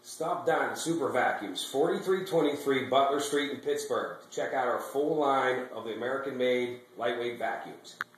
Stop down at Super Vacuums, 4323 Butler Street in Pittsburgh to check out our full line of the American-made lightweight vacuums.